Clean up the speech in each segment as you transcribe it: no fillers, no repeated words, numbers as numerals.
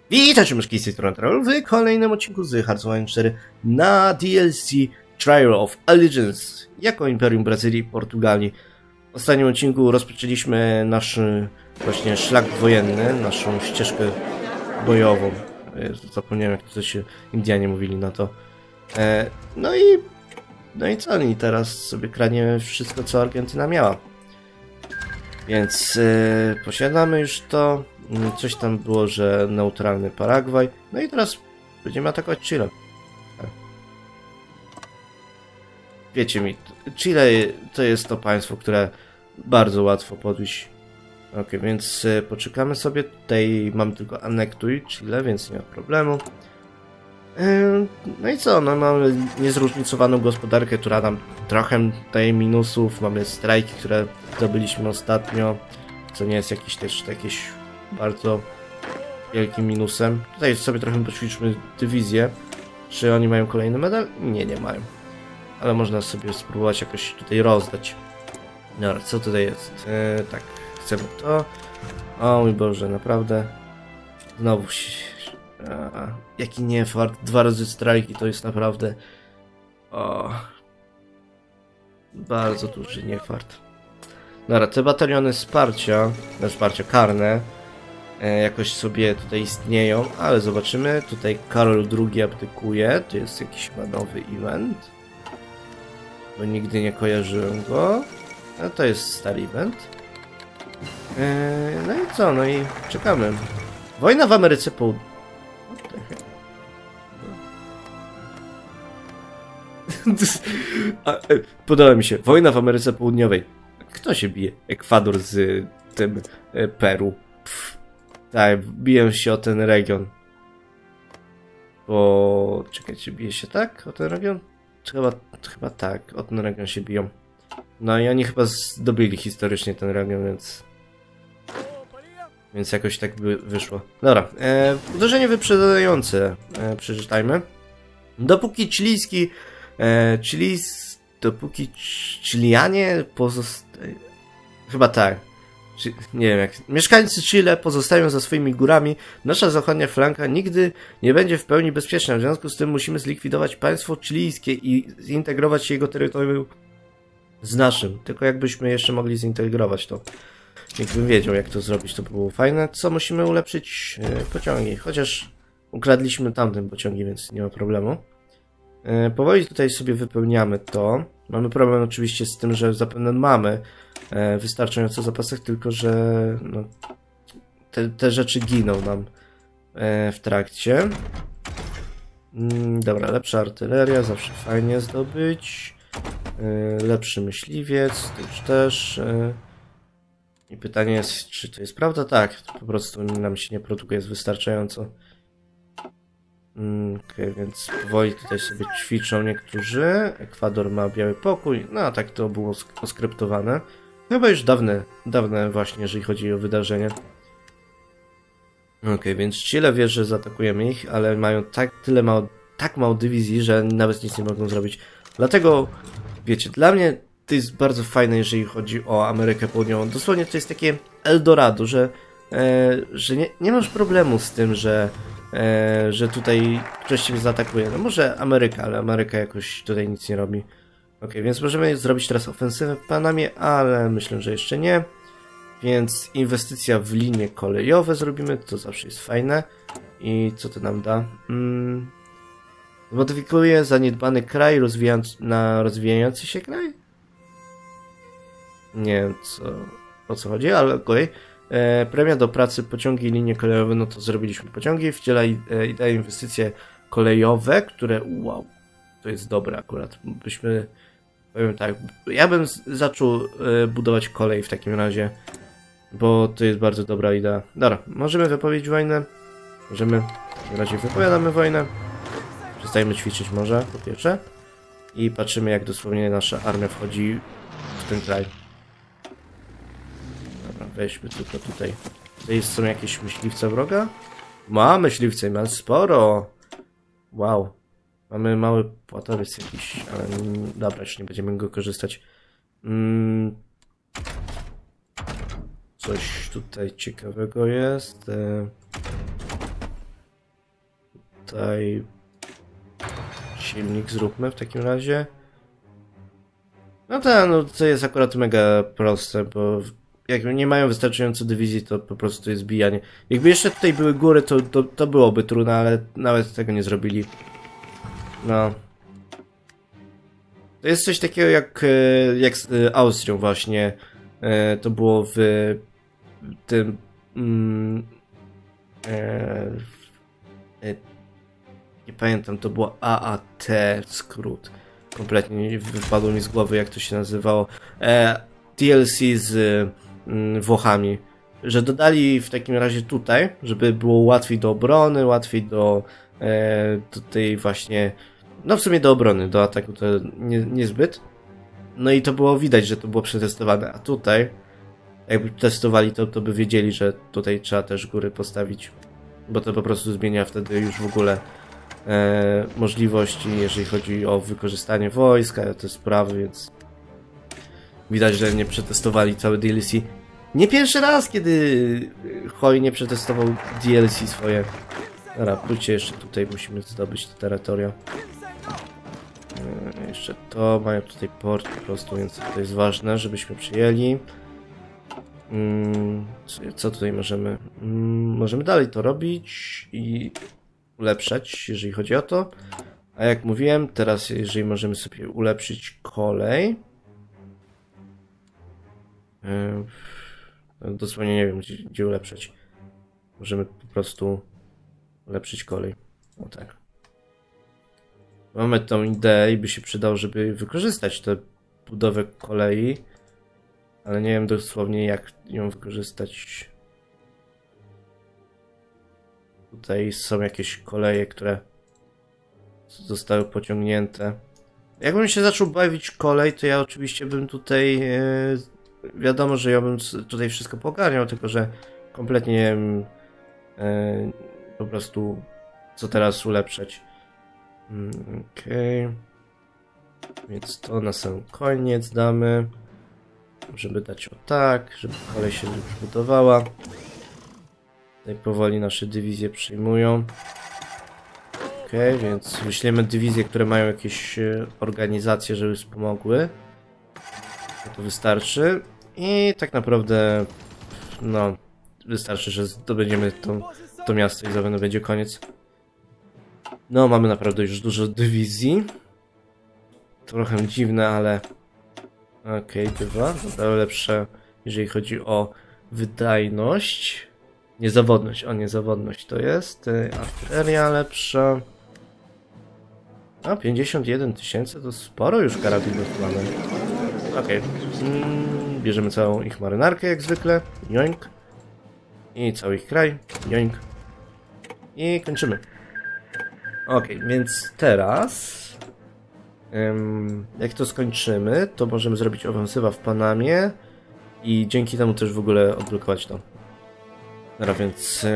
Witajcie myszki z tej strony Troll w kolejnym odcinku z Hearts of Iron 4 na DLC Trial of Allegiance jako Imperium Brazylii i Portugalii. W ostatnim odcinku rozpoczęliśmy nasz właśnie szlak wojenny, naszą ścieżkę bojową. Zapomniałem, jak to się Indianie mówili na to. No i co? I teraz sobie kradniemy wszystko, co Argentyna miała. Więc posiadamy już to. Coś tam było, że neutralny Paragwaj. No i teraz będziemy atakować Chile. Wiecie mi, Chile to jest to państwo, które bardzo łatwo podbić. Ok, więc poczekamy sobie. Tutaj mamy tylko anektuj Chile, więc nie ma problemu. No i co? No mamy niezróżnicowaną gospodarkę, która nam trochę daje minusów. Mamy strajki, które zdobyliśmy ostatnio, co nie jest jakieś bardzo wielkim minusem. Tutaj sobie trochę poćwiczmy dywizję. Czy oni mają kolejny medal? Nie, nie mają. Ale można sobie spróbować jakoś tutaj rozdać. Dobra, co tutaj jest? Tak, chcemy to. O mój Boże, naprawdę. Znowu się... jaki niefart. 2 razy strajki to jest naprawdę... O... Bardzo duży niefart. Dobra, te bataliony wsparcia karne jakoś sobie tutaj istnieją, ale zobaczymy. Tutaj Karol II abdykuje. To jest jakiś chyba nowy event, bo nigdy nie kojarzyłem go. A to jest stary event. No i co? No i czekamy. Wojna w Ameryce Południowej. Podoba mi się. Wojna w Ameryce Południowej. Kto się bije? Ekwador z tym Peru. Tak, biję się o ten region. Bo... Czekajcie, bije się tak? O ten region? Chyba tak, o ten region się biją. No i oni chyba zdobyli historycznie ten region, więc jakoś tak by wyszło. Dobra, uderzenie wyprzedzające. Przeczytajmy. Dopóki Chilianie pozostają... Chyba tak. Nie wiem jak. Mieszkańcy Chile pozostają za swoimi górami. Nasza zachodnia flanka nigdy nie będzie w pełni bezpieczna. W związku z tym musimy zlikwidować państwo chilijskie i zintegrować jego terytorium z naszym. Tylko jakbyśmy jeszcze mogli zintegrować to. Jakbym wiedział, jak to zrobić, to by było fajne. Co musimy ulepszyć? Pociągi. Chociaż ukradliśmy tamten pociągi, więc nie ma problemu. Powoli tutaj sobie wypełniamy to. Mamy problem oczywiście z tym, że zapewne mamy wystarczająco zapasach, tylko że no, te rzeczy giną nam w trakcie. Dobra, lepsza artyleria, zawsze fajnie zdobyć. Lepszy myśliwiec, to już też. I pytanie jest, czy to jest prawda? Tak, po prostu nam się nie produkuje wystarczająco. Okay, więc powoli tutaj sobie ćwiczą niektórzy. Ekwador ma biały pokój. No a tak to było oskryptowane. Chyba już dawne właśnie, jeżeli chodzi o wydarzenie. Ok, więc Chile wie, że zaatakujemy ich, ale mają tak mało dywizji, że nawet nic nie mogą zrobić. Dlatego, wiecie, dla mnie to jest bardzo fajne, jeżeli chodzi o Amerykę Południową. Dosłownie to jest takie Eldorado, że nie masz problemu z tym, że tutaj ktoś cię zaatakuje. No może Ameryka, ale Ameryka jakoś tutaj nic nie robi. Ok, więc możemy zrobić teraz ofensywę w Panamie, ale myślę, że jeszcze nie. Więc inwestycja w linie kolejowe zrobimy, to zawsze jest fajne. I co to nam da? Zmodyfikuje zaniedbany kraj na rozwijający się kraj? Nie wiem o co chodzi, ale okej. Premia do pracy pociągi i linie kolejowe, no to zrobiliśmy pociągi, wciela daje inwestycje kolejowe, które wow, to jest dobre akurat. Powiem tak, ja bym zaczął budować kolej w takim razie, bo to jest bardzo dobra idea. Dobra, możemy wypowiedzieć wojnę, w takim razie wypowiadamy wojnę, przestajemy ćwiczyć może po pierwsze i patrzymy, jak dosłownie nasza armia wchodzi w ten kraj. Weźmy tylko tutaj. Tutaj są jakieś myśliwce wroga? Ma myśliwce, ma sporo. Wow. Mamy mały płatowiec jakiś, ale dobra, już nie będziemy go korzystać. Coś tutaj ciekawego jest. tutaj silnik zróbmy w takim razie. No tak, no to jest akurat mega proste, bo jak nie mają wystarczająco dywizji, to po prostu jest bijanie. Jakby jeszcze tutaj były góry, to byłoby trudne, ale nawet tego nie zrobili. No. To jest coś takiego jak z Austrią właśnie. To było w tym... nie pamiętam, to było AAT skrót. Kompletnie wypadło mi z głowy, jak to się nazywało. DLC z Włochami. Że dodali w takim razie tutaj, żeby było łatwiej do obrony, łatwiej do tej właśnie... No w sumie do obrony, do ataku to niezbyt. No i to było widać, że to było przetestowane. A tutaj, jakby testowali to by wiedzieli, że tutaj trzeba też góry postawić. Bo to po prostu zmienia wtedy już w ogóle możliwości, jeżeli chodzi o wykorzystanie wojska, te sprawy, więc widać, że nie przetestowali całe DLC. Nie pierwszy raz, kiedy hojnie przetestował DLC swoje. Dobra, pójdźcie jeszcze tutaj, musimy zdobyć te terytoria. Jeszcze to, mają tutaj port po prostu, więc to jest ważne, żebyśmy przyjęli. Co tutaj możemy? Możemy dalej to robić i ulepszać, jeżeli chodzi o to. A jak mówiłem, teraz jeżeli możemy sobie ulepszyć kolej. Dosłownie nie wiem, gdzie ulepszać. Możemy po prostu ulepszyć kolej. O tak. Mamy tą ideę i by się przydało, żeby wykorzystać tę budowę kolei. Ale nie wiem dosłownie, jak ją wykorzystać. Tutaj są jakieś koleje, które zostały pociągnięte. Jakbym się zaczął bawić kolej, to ja oczywiście bym tutaj... wiadomo, że ja bym tutaj wszystko pogarniał, tylko że kompletnie nie wiem po prostu co teraz ulepszać. Okej. Więc to na sam koniec damy. Żeby dać o tak, żeby kolej się już budowała. Tutaj powoli nasze dywizje przyjmują. Okej, więc wyślemy dywizje, które mają jakieś organizacje, żeby wspomogły. To wystarczy. I tak naprawdę no, wystarczy, że zdobędziemy to miasto i zapewne będzie koniec. No, mamy naprawdę już dużo dywizji. Trochę dziwne, ale okej, bywa. Dobra, lepsze, jeżeli chodzi o wydajność. Niezawodność, niezawodność to jest. Artyleria lepsza. A, 51 000 to sporo już karabinów mamy. Okej. Bierzemy całą ich marynarkę jak zwykle. Joink. I cały ich kraj. Joink. I kończymy. Okej, więc teraz... jak to skończymy, to możemy zrobić ofensywa w Panamie i dzięki temu też w ogóle odblokować to. Dobra, więc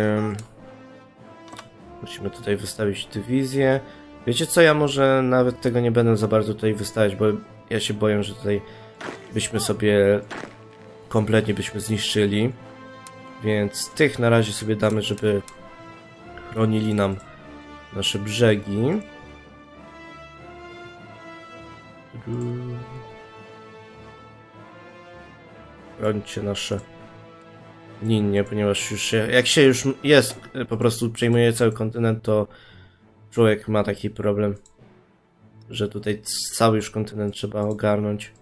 musimy tutaj wystawić dywizję. Wiecie co, ja może nawet tego nie będę za bardzo tutaj wystawiać, bo ja się boję, że tutaj byśmy sobie kompletnie zniszczyli. Więc tych na razie sobie damy, żeby chronili nam nasze brzegi. Chrońcie nasze linie, ponieważ już jak się już jest, po prostu przejmuje cały kontynent, to człowiek ma taki problem, że tutaj cały już kontynent trzeba ogarnąć.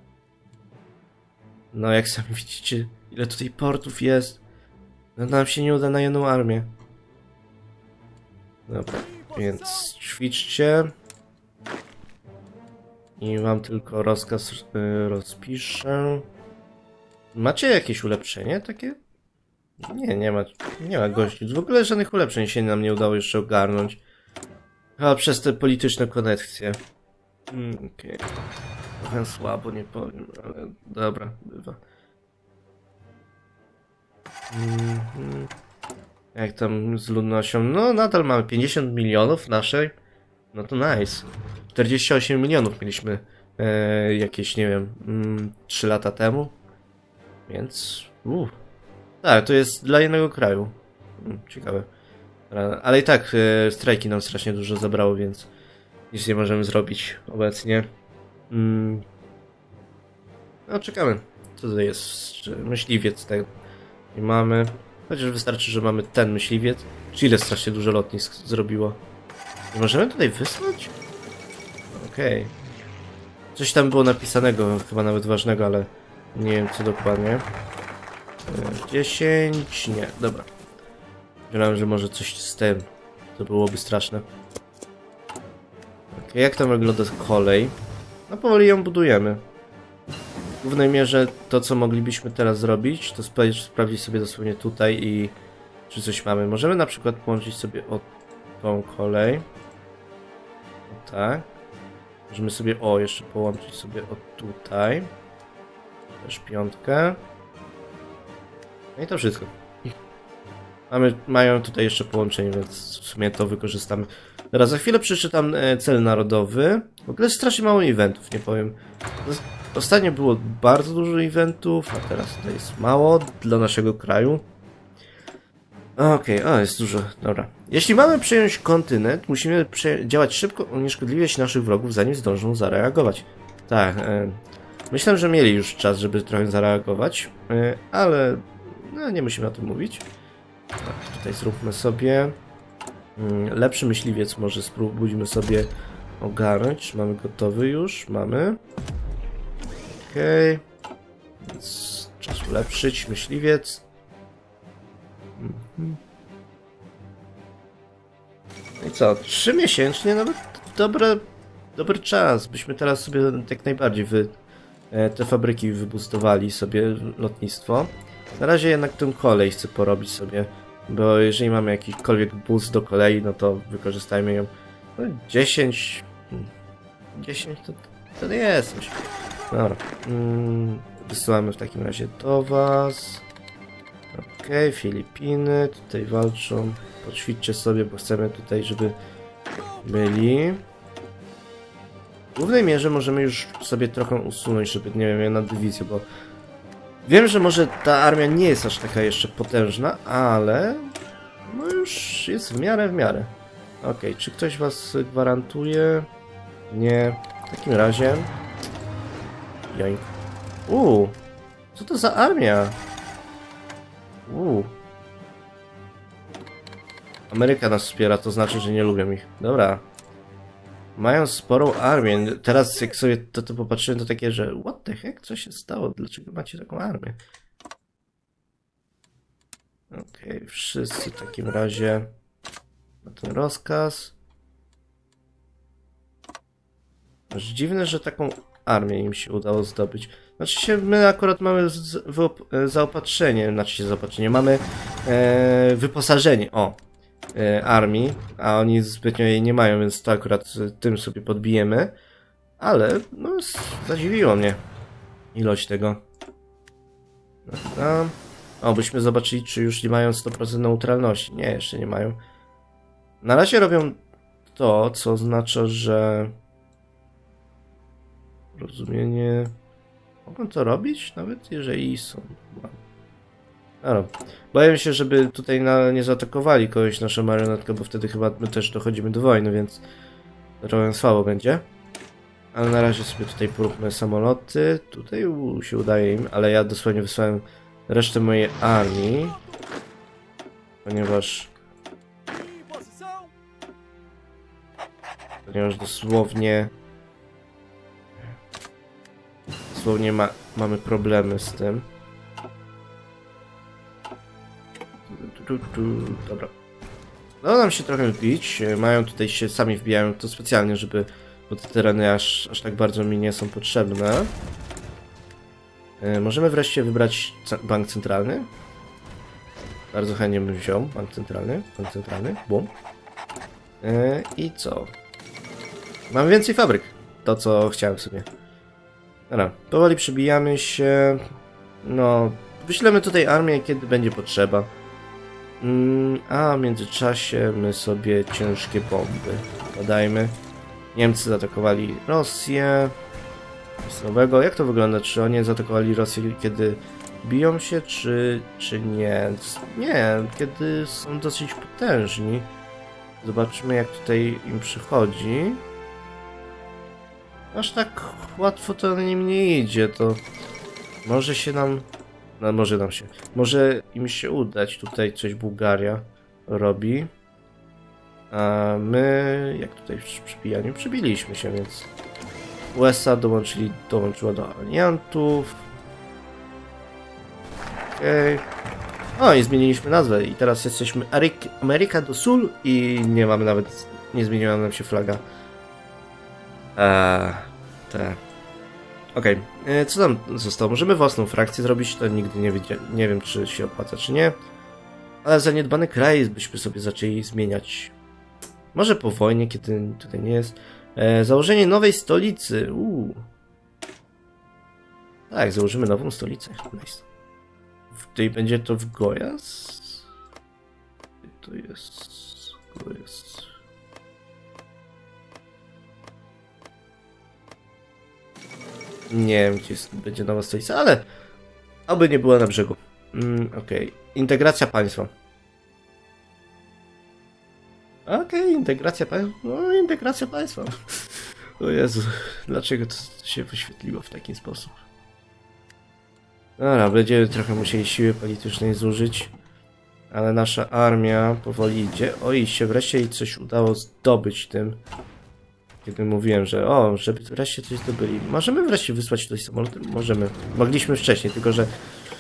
No jak sami widzicie, ile tutaj portów jest, no nam się nie uda na jedną armię. Dobra, więc ćwiczcie. I wam tylko rozkaz rozpiszę. Macie jakieś ulepszenie takie? Nie, nie ma gości. W ogóle żadnych ulepszeń się nam nie udało jeszcze ogarnąć. Chyba przez te polityczne konekcje. Okej. Trochę słabo, nie powiem, ale dobra, bywa. Jak tam z ludnością? No nadal mamy 50 milionów naszej. No to nice. 48 milionów mieliśmy jakieś, nie wiem, 3 lata temu. Więc... Tak, to jest dla jednego kraju. Ciekawe. Ale i tak strajki nam strasznie dużo zabrało, więc nic nie możemy zrobić obecnie. No czekamy. Co tutaj jest? Myśliwiec tak nie mamy. Chociaż wystarczy, że mamy ten myśliwiec. Chile strasznie dużo lotnisk zrobiło. Nie możemy tutaj wysłać? Okej. Coś tam było napisanego, chyba nawet ważnego, ale nie wiem co dokładnie. 10... Nie, dobra. Myślałem, że może coś z tym. To byłoby straszne. Okej, jak tam wygląda kolej? No powoli ją budujemy. W głównej mierze to, co moglibyśmy teraz zrobić, to sprawdzić sobie dosłownie tutaj i czy coś mamy. Możemy na przykład połączyć sobie o tą kolej. O tak. Możemy sobie, jeszcze połączyć sobie o tutaj. Też piątkę. No i to wszystko. Mają tutaj jeszcze połączenie, więc w sumie to wykorzystamy. Teraz za chwilę przeczytam cel narodowy. W ogóle strasznie mało eventów, nie powiem. Ostatnio było bardzo dużo eventów, a teraz tutaj jest mało dla naszego kraju. Okej, jest dużo, dobra. Jeśli mamy przejąć kontynent, musimy działać szybko, unieszkodliwiać naszych wrogów, zanim zdążą zareagować. Tak, myślę, że mieli już czas, żeby trochę zareagować, ale no, nie musimy o tym mówić. Tak, tutaj zróbmy sobie lepszy myśliwiec, może spróbujmy sobie ogarnąć. Czy mamy gotowy już? Mamy. Okej. Więc czas ulepszyć myśliwiec. No i co? 3 miesięcznie? Nawet dobry czas. Byśmy teraz sobie jak najbardziej te fabryki wybustowali sobie lotnictwo. Na razie jednak tę kolej chcę porobić sobie, bo jeżeli mamy jakikolwiek boost do kolei, no to wykorzystajmy ją. No 10 to nie jest coś. Dobra. Wysyłamy w takim razie do was. Okej, Filipiny, tutaj walczą. Poćwiczcie sobie, bo chcemy tutaj, żeby byli. W głównej mierze możemy już sobie trochę usunąć, żeby, nie wiem, na dywizję, bo wiem, że może ta armia nie jest aż taka jeszcze potężna, ale no już jest w miarę. Okej, czy ktoś was gwarantuje? Nie. W takim razie... Joink. Co to za armia? Ameryka nas wspiera, to znaczy, że nie lubią ich. Dobra. Mają sporą armię. Teraz jak sobie to popatrzyłem, to takie, że what the heck? Co się stało? Dlaczego macie taką armię? Okej, wszyscy w takim razie na ten rozkaz. Aż dziwne, że taką armię im się udało zdobyć. Znaczy się, my akurat mamy zaopatrzenie, mamy wyposażenie, armii, a oni zbytnio jej nie mają, więc to akurat tym sobie podbijemy. Ale, no, zadziwiło mnie ilość tego. Dobra. Byśmy zobaczyli, czy już nie mają 100% neutralności. Nie, jeszcze nie mają. Na razie robią to, co oznacza, że... Rozumienie... Mogą to robić, nawet jeżeli są... Dobra. Boję się, żeby tutaj nie zaatakowali kogoś naszą marionetkę, bo wtedy chyba my też dochodzimy do wojny, więc trochę słabo będzie. Ale na razie sobie tutaj poróbmy samoloty. Tutaj się udaje im, ale ja dosłownie wysłałem resztę mojej armii. Ponieważ dosłownie mamy problemy z tym. Dobra. Udało nam się trochę wbić. Mają tutaj się sami wbijają to specjalnie, bo te tereny aż tak bardzo mi nie są potrzebne. Możemy wreszcie wybrać bank centralny. Bardzo chętnie bym wziął bank centralny. Bum. I co? Mam więcej fabryk. To, co chciałem sobie. Dobra, powoli przybijamy się. No, wyślemy tutaj armię, kiedy będzie potrzeba. A w międzyczasie my sobie ciężkie bomby podajmy. Niemcy zaatakowali Rosję. Nic nowego. Jak to wygląda? Czy oni zaatakowali Rosję, kiedy biją się, czy nie? Nie, kiedy są dosyć potężni. Zobaczymy, jak tutaj im przychodzi. Aż tak łatwo to nim nie idzie, to może się nam... No, może im się udać. Tutaj coś Bułgaria robi. A my, jak tutaj przy przybijaniu, przybiliśmy się, więc USA dołączyła do aliantów. Okej. O, i zmieniliśmy nazwę i teraz jesteśmy Ameryka do Sul i nie mamy nawet, nie zmieniła nam się flaga. Okej, co tam zostało? Możemy własną frakcję zrobić, to nigdy nie wiem, czy się opłaca, czy nie. Ale zaniedbany kraj byśmy sobie zaczęli zmieniać. Może po wojnie, kiedy tutaj nie jest. Założenie nowej stolicy. Tak, założymy nową stolicę. Nice. Tutaj będzie to w Goiás. To jest... Goiás. Nie wiem, gdzie będzie nowa stolica, ale aby nie była na brzegu. Okej. Integracja państwa. Okej, integracja państwa. No, integracja państwa. O Jezu, dlaczego to się wyświetliło w taki sposób? Dobra, będziemy trochę musieli siły politycznej zużyć. Ale nasza armia powoli idzie. Oj, się wreszcie jej coś udało zdobyć tym. Kiedy mówiłem, że żeby wreszcie coś zdobyli. Możemy wreszcie wysłać coś samolotem? Możemy. Mogliśmy wcześniej, tylko że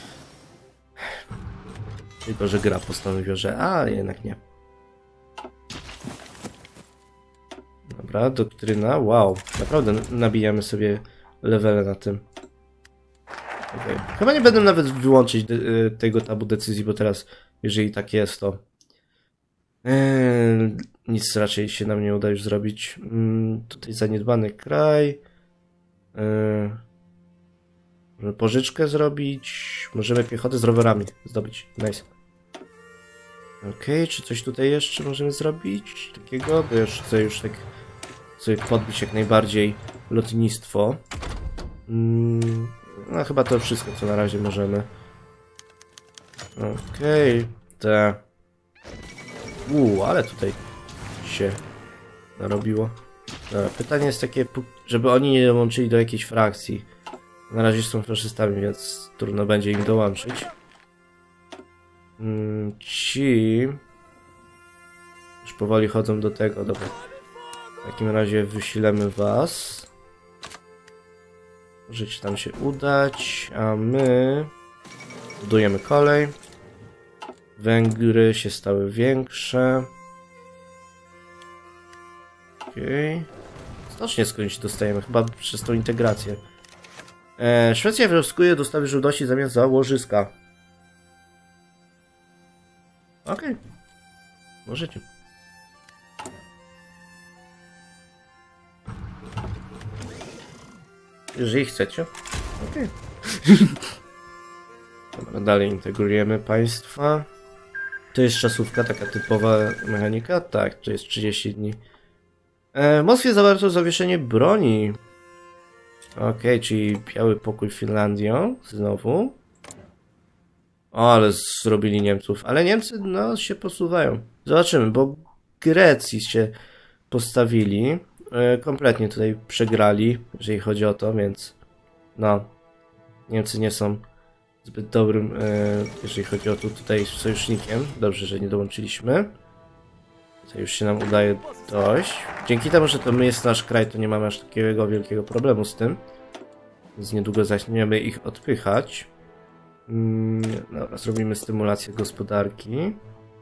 gra postanowiła, że jednak nie. Dobra, doktryna. Wow, naprawdę nabijamy sobie levele na tym. Okay. Chyba nie będę nawet wyłączyć tego tabu decyzji, bo teraz, jeżeli tak jest, to nic raczej się nam nie uda już zrobić. Tutaj zaniedbany kraj. Możemy pożyczkę zrobić. Możemy piechotę z rowerami zdobyć. Nice. Okej, czy coś tutaj jeszcze możemy zrobić takiego? To już chcę tak sobie podbić jak najbardziej lotnictwo. No chyba to wszystko, co na razie możemy. Okej, ale tutaj się narobiło. Dobra, pytanie jest takie, żeby oni nie dołączyli do jakiejś frakcji. Na razie są faszystami, więc trudno będzie im dołączyć. Ci już powoli chodzą do tego. Dobra. W takim razie wyślemy was. Możecie tam się udać, a my budujemy kolej. Węgry się stały większe. Okej. Stocznie skądś dostajemy, chyba przez tą integrację. Szwecja wnioskuje dostawy żywności zamiast za łożyska. Okej. Możecie. Jeżeli chcecie. Okej. Dobra, dalej integrujemy państwa. To jest czasówka, taka typowa mechanika? Tak, to jest 30 dni. W Moskwie zawarto zawieszenie broni. Okej, czyli biały pokój Finlandią. Znowu. O, ale zrobili Niemców. Ale Niemcy, no, się posuwają. Zobaczymy, bo Grecji się postawili. Kompletnie tutaj przegrali, jeżeli chodzi o to, więc no, Niemcy nie są zbyt dobrym, jeżeli chodzi o to tutaj sojusznikiem. Dobrze, że nie dołączyliśmy. To już się nam udaje dojść. Dzięki temu, że to my jest nasz kraj, to nie mamy aż takiego wielkiego problemu z tym. Więc niedługo zaczniemy ich odpychać. Dobra, zrobimy stymulację gospodarki.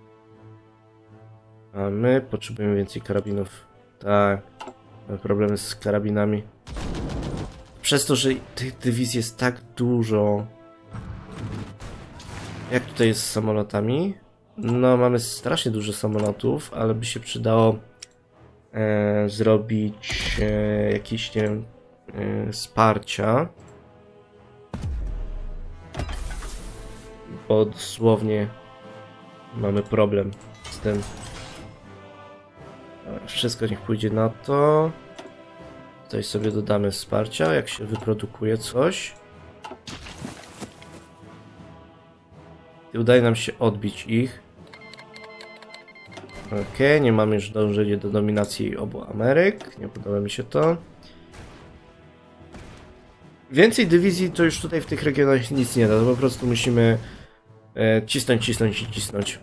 A my potrzebujemy więcej karabinów. Tak, mamy problemy z karabinami. Przez to, że tych dywizji jest tak dużo. Jak tutaj jest z samolotami? No, mamy strasznie dużo samolotów, ale by się przydało zrobić jakieś, nie wiem, wsparcia. Bo dosłownie mamy problem z tym. Wszystko niech pójdzie na to. Tutaj sobie dodamy wsparcia, jak się wyprodukuje coś. I udaje nam się odbić ich. Okej, nie mamy już dążenia do dominacji obu Ameryk. Nie podoba mi się to. Więcej dywizji to już tutaj w tych regionach nic nie da. To po prostu musimy cisnąć, cisnąć i cisnąć.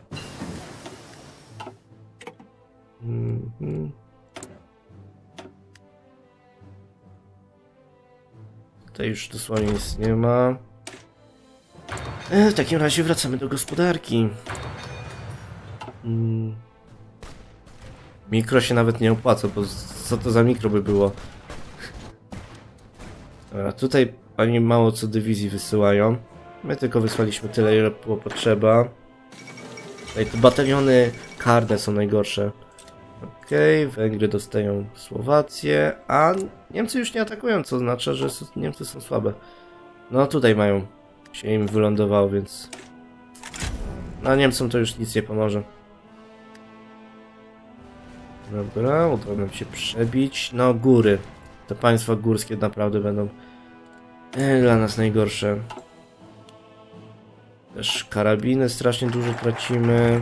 Tutaj już dosłownie nic nie ma. W takim razie wracamy do gospodarki. Mikro się nawet nie opłaca, bo co to za mikro by było? Dobra, tutaj oni mało co dywizji wysyłają. My tylko wysłaliśmy tyle, ile było potrzeba. Tutaj te bataliony karne są najgorsze. Okej, Węgry dostają Słowację, a Niemcy już nie atakują, co oznacza, że Niemcy są słabe. No tutaj mają, się im wylądowało, więc... No Niemcom to już nic nie pomoże. Dobra, udało nam się przebić. No góry. Te państwa górskie naprawdę będą dla nas najgorsze. Też karabiny strasznie dużo tracimy.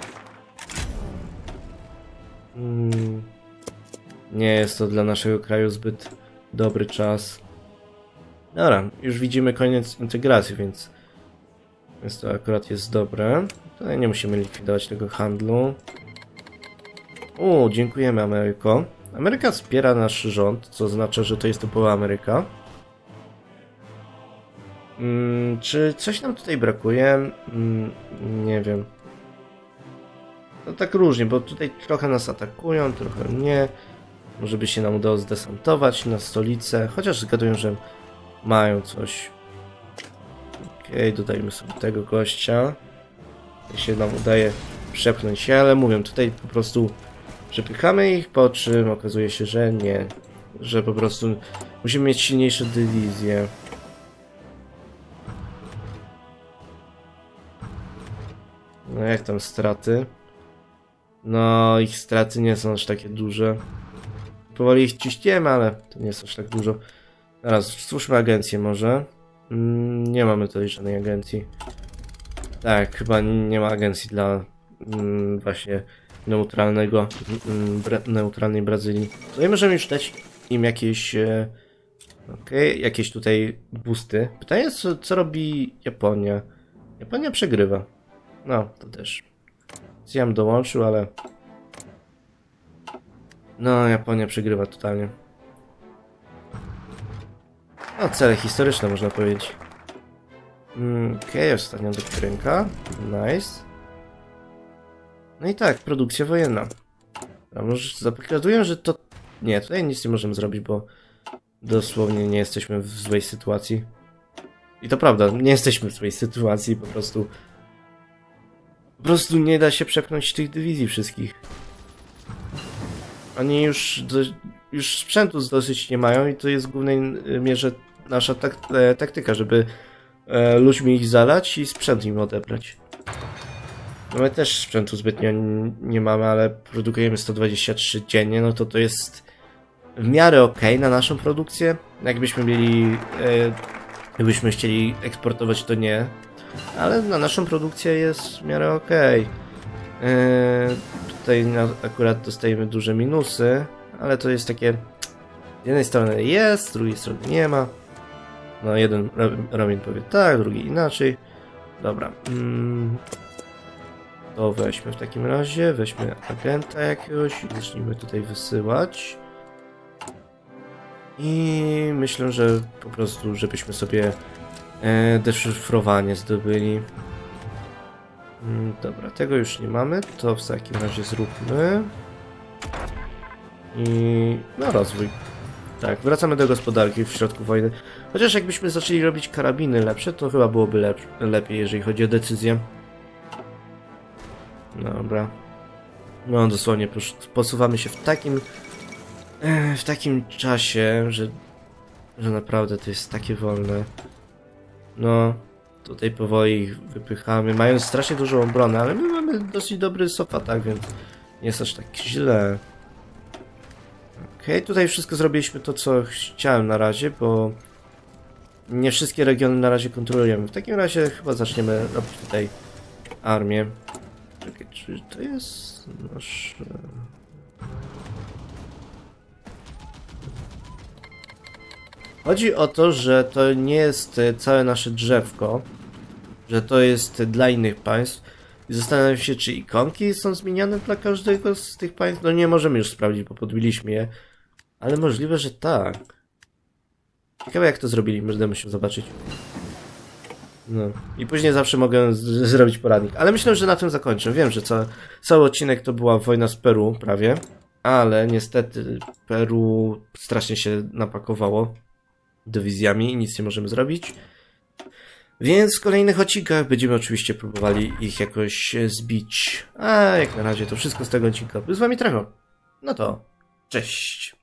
Nie jest to dla naszego kraju zbyt dobry czas. Dobra, już widzimy koniec integracji, więc to akurat jest dobre. Tutaj nie musimy likwidować tego handlu. Dziękujemy Ameryko. Ameryka wspiera nasz rząd, co oznacza, że to jest typowa Ameryka. Czy coś nam tutaj brakuje? Nie wiem. No tak różnie, bo tutaj trochę nas atakują, trochę nie. Może by się nam udało zdesantować na stolicę, chociaż zgaduję, że mają coś. Okej, dodajmy sobie tego gościa. I się nam udaje przepchnąć się, ale mówię, tutaj po prostu przepychamy ich, po czym okazuje się, że nie. Że po prostu musimy mieć silniejsze dywizje. No jak tam straty? No ich straty nie są aż takie duże. Powoli ich ciśniemy, ale to nie jest aż tak dużo. Teraz stwórzmy agencję może. Nie mamy tutaj żadnej agencji. Tak, chyba nie ma agencji dla właśnie neutralnej Brazylii. Tutaj możemy już dać im jakieś jakieś tutaj boosty. Pytanie jest, co robi Japonia. Japonia przegrywa. No, to też. Siam dołączył, ale... No, Japonia przegrywa totalnie. No, cele historyczne można powiedzieć. Okej, ostatnia doktrynka. Nice. No i tak, produkcja wojenna. A może zapowiaduję, że to... Nie, tutaj nic nie możemy zrobić, bo dosłownie nie jesteśmy w złej sytuacji. I to prawda, nie jesteśmy w złej sytuacji, po prostu nie da się przepchnąć tych dywizji wszystkich. Oni już sprzętu dosyć nie mają i to jest w głównej mierze nasza taktyka, żeby ludźmi ich zalać i sprzęt im odebrać. No my też sprzętu zbytnio nie mamy, ale produkujemy 123 dziennie, no to jest w miarę okej na naszą produkcję. Jakbyśmy chcieli eksportować, to nie. Ale na naszą produkcję jest w miarę okej. Tutaj akurat dostajemy duże minusy, ale to jest takie... Z jednej strony jest, z drugiej strony nie ma. No jeden Robin powie tak, drugi inaczej. Dobra. To weźmy w takim razie, weźmy agenta jakiegoś i zacznijmy tutaj wysyłać. I myślę, że po prostu, żebyśmy sobie deszyfrowanie zdobyli. Dobra, tego już nie mamy, to w takim razie zróbmy. I no rozwój. Tak, wracamy do gospodarki w środku wojny. Chociaż jakbyśmy zaczęli robić karabiny lepsze, to chyba byłoby lepiej, jeżeli chodzi o decyzję. Dobra. No dosłownie posuwamy się w takim czasie, że naprawdę to jest takie wolne. No, tutaj powoli ich wypychamy. Mają strasznie dużą obronę, ale my mamy dosyć dobry soft, tak, więc nie jest aż tak źle. Okej, tutaj wszystko zrobiliśmy to, co chciałem na razie, bo nie wszystkie regiony na razie kontrolujemy. W takim razie chyba zaczniemy robić tutaj armię. Czekaj, czy to jest nasz... Chodzi o to, że to nie jest całe nasze drzewko, że to jest dla innych państw. I zastanawiam się, czy ikonki są zmieniane dla każdego z tych państw. No nie możemy już sprawdzić, bo podbiliśmy je. Ale możliwe, że tak. Ciekawe jak to zrobili, będę musiał zobaczyć. No. I później zawsze mogę zrobić poradnik. Ale myślę, że na tym zakończę. Wiem, że cały odcinek to była wojna z Peru prawie. Ale niestety Peru strasznie się napakowało dywizjami i nic nie możemy zrobić. Więc w kolejnych odcinkach będziemy oczywiście próbowali ich jakoś zbić. A jak na razie to wszystko z tego odcinka. Był z wami Trecho. No to cześć.